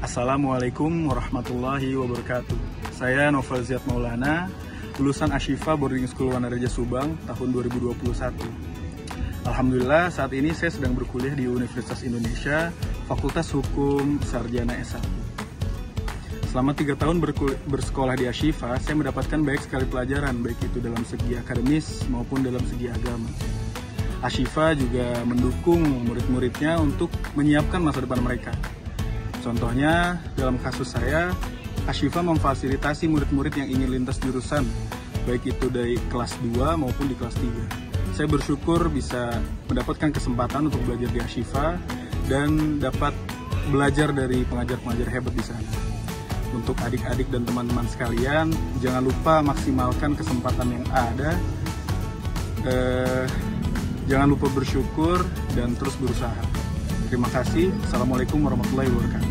Assalamualaikum warahmatullahi wabarakatuh. Saya Novel Ziad Maulana, lulusan Ashifa Boarding School Wanareja Subang tahun 2021. Alhamdulillah saat ini saya sedang berkuliah di Universitas Indonesia, Fakultas Hukum Sarjana S1. Selama 3 tahun bersekolah di Ashifa, saya mendapatkan banyak sekali pelajaran, baik itu dalam segi akademis maupun dalam segi agama. Ashifa juga mendukung murid-muridnya untuk menyiapkan masa depan mereka. Contohnya, dalam kasus saya, Ashifa memfasilitasi murid-murid yang ingin lintas jurusan, baik itu dari kelas 2 maupun di kelas 3. Saya bersyukur bisa mendapatkan kesempatan untuk belajar di Ashifa dan dapat belajar dari pengajar-pengajar hebat di sana. Untuk adik-adik dan teman-teman sekalian, jangan lupa maksimalkan kesempatan yang ada. Jangan lupa bersyukur dan terus berusaha. Terima kasih. Assalamualaikum warahmatullahi wabarakatuh.